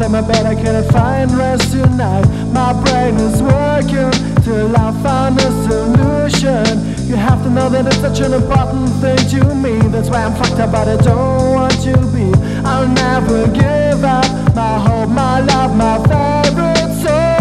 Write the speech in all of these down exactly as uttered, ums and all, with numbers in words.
in my bed, I cannot find rest tonight. My brain is working till I find a solution. You have to know that it's such an important thing to me. That's why I'm fucked up, but I don't want to be. I'll never give up my hope, my love, my favorite song.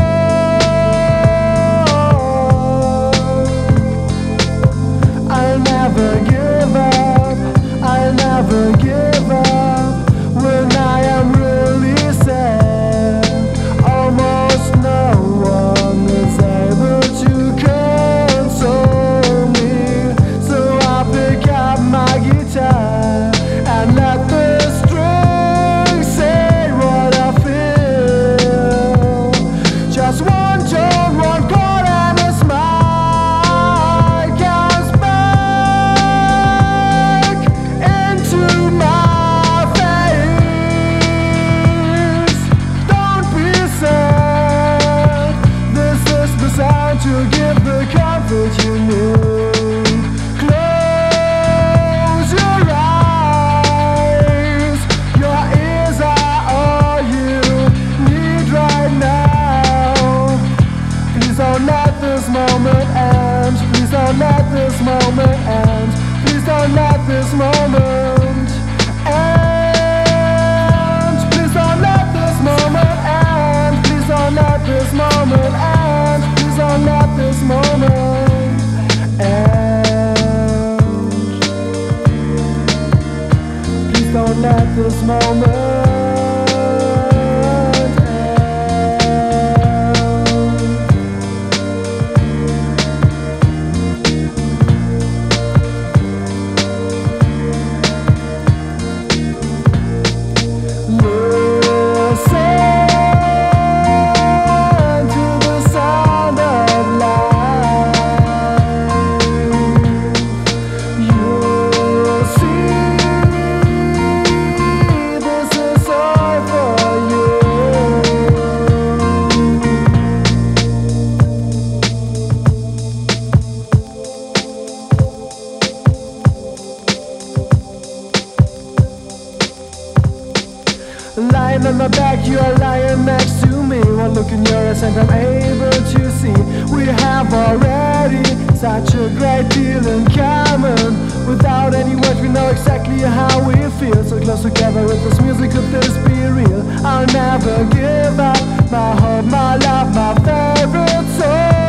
I'll never give up, I'll never give up. When I am really sad, almost no one is able to console me. So I pick up my guitar and let the strings say what I feel. Just one tone, one chord and a smile comes back into my face. Don't be sad, this is the sound to give the comfort you need. Close your eyes, your ears are all you need right now. Please don't let this moment end. Please don't let this moment end. Please don't let this moment end. Please don't let this moment end. Please don't let this moment end. Please don't let this moment end. Please don't let this moment end. Listen to the sound of life. You'll see this is all for you. Lying on my back, you are lying next to me. One look in your eyes and I'm able to see we have already such a great deal in common. Without any words we know exactly how we feel. So close together with this music, could this be real? I'll never give up my hope, my love, my favorite song.